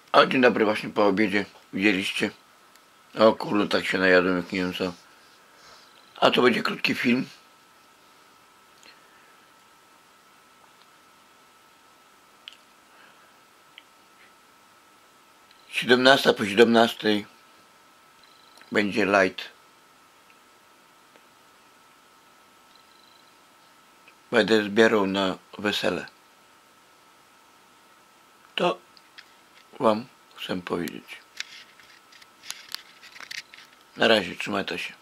A dzień dobry, właśnie po obiedzie. Widzieliście? O kurde, tak się najadłem jak nie wiem co. A to będzie krótki film. Siedemnasta po 17 będzie light. Będę zbierał na wesele. To wam chcę powiedzieć. Na razie, trzymajcie się.